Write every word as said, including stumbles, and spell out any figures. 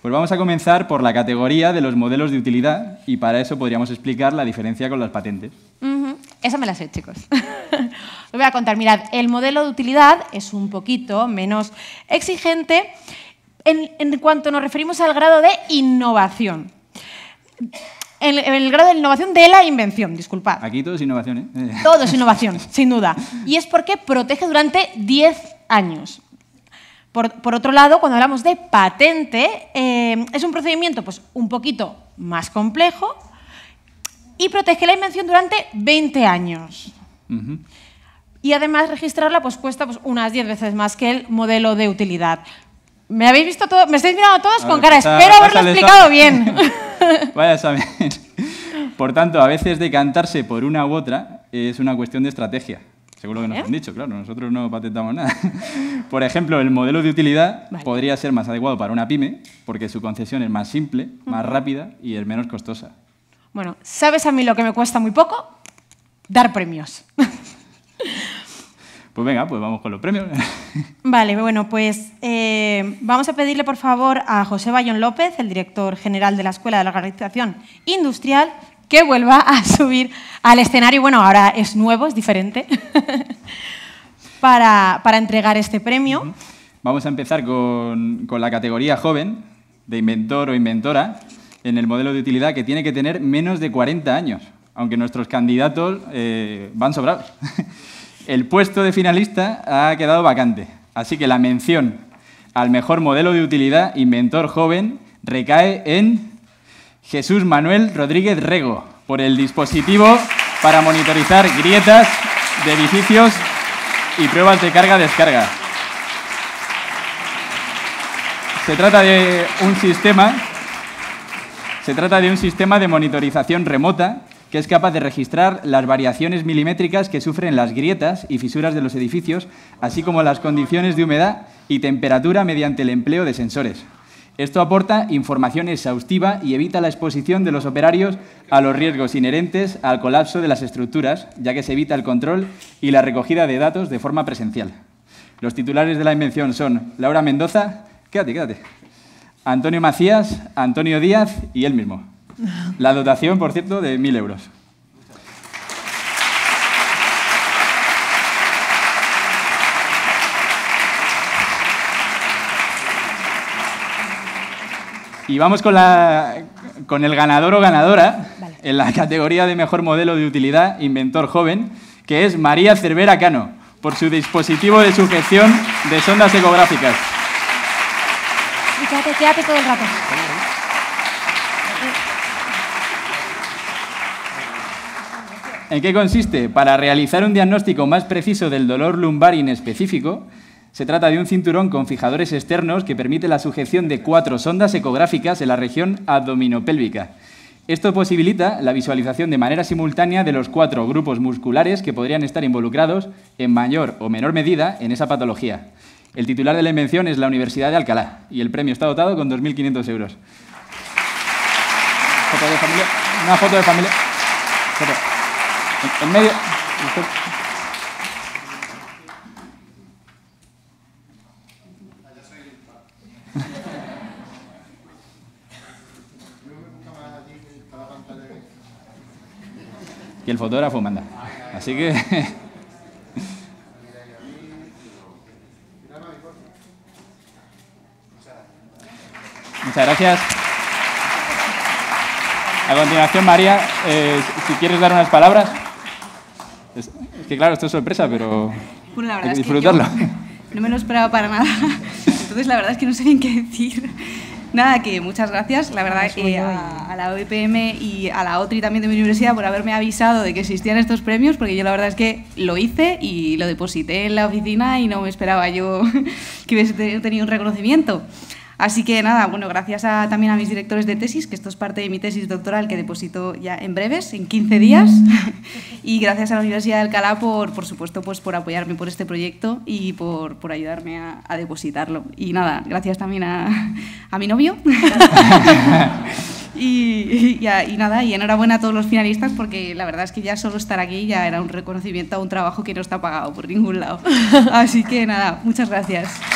Pues vamos a comenzar por la categoría de los modelos de utilidad y para eso podríamos explicar la diferencia con las patentes. Uh-huh. Esa me la sé, chicos. Os voy a contar. Mirad, el modelo de utilidad es un poquito menos exigente en, en cuanto nos referimos al grado de innovación. En, en el grado de innovación de la invención, disculpad. Aquí todo es innovación, ¿eh? Todo es innovación, sin duda. Y es porque protege durante diez años. Por, por otro lado, cuando hablamos de patente, eh, es un procedimiento pues, un poquito más complejo y protege la invención durante veinte años. Uh-huh. Y además registrarla pues, cuesta pues, unas diez veces más que el modelo de utilidad. ¿Me habéis visto todo? Me estáis mirando todos con cara. Está, Espero haberlo explicado bien. Vaya examen. Por tanto, a veces decantarse por una u otra es una cuestión de estrategia. Según lo que nos ¿Eh? han dicho, claro, nosotros no patentamos nada. Por ejemplo, el modelo de utilidad vale. podría ser más adecuado para una pyme porque su concesión es más simple, más uh-huh. rápida y es menos costosa. Bueno, ¿sabes a mí lo que me cuesta muy poco? Dar premios. Pues venga, pues vamos con los premios. Vale, bueno, pues eh, vamos a pedirle, por favor, a José Bayón López, el director general de la Escuela de la Organización Industrial, que vuelva a subir al escenario. Bueno, ahora es nuevo, es diferente, para, para entregar este premio. Uh-huh. Vamos a empezar con, con la categoría joven, de inventor o inventora, en el modelo de utilidad, que tiene que tener menos de cuarenta años, aunque nuestros candidatos eh, van sobrados. El puesto de finalista ha quedado vacante, así que la mención al mejor modelo de utilidad, inventor joven, recae en Jesús Manuel Rodríguez Rego, por el dispositivo para monitorizar grietas de edificios y pruebas de carga-descarga. Se trata de un sistema, se trata de un sistema de monitorización remota que es capaz de registrar las variaciones milimétricas que sufren las grietas y fisuras de los edificios, así como las condiciones de humedad y temperatura mediante el empleo de sensores. Esto aporta información exhaustiva y evita la exposición de los operarios a los riesgos inherentes al colapso de las estructuras, ya que se evita el control y la recogida de datos de forma presencial. Los titulares de la invención son Laura Mendoza, quédate, quédate, Antonio Macías, Antonio Díaz y él mismo. La dotación, por cierto, de mil euros. Y vamos con, la, con el ganador o ganadora vale. en la categoría de mejor modelo de utilidad, inventor joven, que es María Cervera Cano, por su dispositivo de sujeción de sondas ecográficas. Y quédate, quédate todo el rato. ¿En qué consiste? Para realizar un diagnóstico más preciso del dolor lumbar inespecífico, se trata de un cinturón con fijadores externos que permite la sujeción de cuatro sondas ecográficas en la región abdominopélvica. Esto posibilita la visualización de manera simultánea de los cuatro grupos musculares que podrían estar involucrados en mayor o menor medida en esa patología. El titular de la invención es la Universidad de Alcalá y el premio está dotado con dos mil quinientos euros. Foto de familia. Una foto de familia. Foto. En, en medio. Y el fotógrafo manda. Así que... Muchas gracias. A continuación, María, eh, si quieres dar unas palabras. Es, es que claro, esto es sorpresa, pero bueno, la verdad hay que es que disfrutarlo. yo no me lo esperaba para nada. Entonces, la verdad es que no sé bien qué decir. Nada, que muchas gracias, la verdad, eh, a, a la O E P M y a la OTRI también de mi universidad por haberme avisado de que existían estos premios, porque yo la verdad es que lo hice y lo deposité en la oficina y no me esperaba yo que hubiese tenido un reconocimiento. Así que nada, bueno, gracias a, también a mis directores de tesis, que esto es parte de mi tesis doctoral que deposito ya en breves, en quince días, y gracias a la Universidad de Alcalá por, por supuesto, pues por apoyarme por este proyecto y por, por ayudarme a, a depositarlo. Y nada, gracias también a, a mi novio. Y, y, y nada, y enhorabuena a todos los finalistas, porque la verdad es que ya solo estar aquí ya era un reconocimiento a un trabajo que no está pagado por ningún lado. Así que nada, muchas gracias.